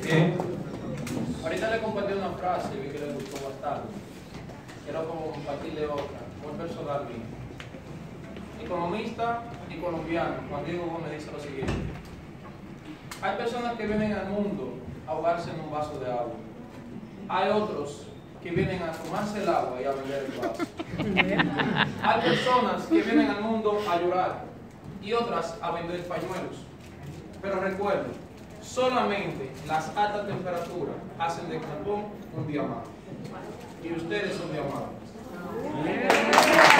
Bien. Ahorita le compartí una frase y vi que le gustó bastante. Quiero compartirle otra, muy personal mío. Economista y colombiano, Juan Diego Gómez dice lo siguiente: hay personas que vienen al mundo a ahogarse en un vaso de agua. Hay otros que vienen a tomarse el agua y a beber el vaso. Hay personas que vienen al mundo a llorar y otras a vender pañuelos. Pero recuerden, solamente las altas temperaturas hacen de Japón un diamante. Y ustedes son diamantes.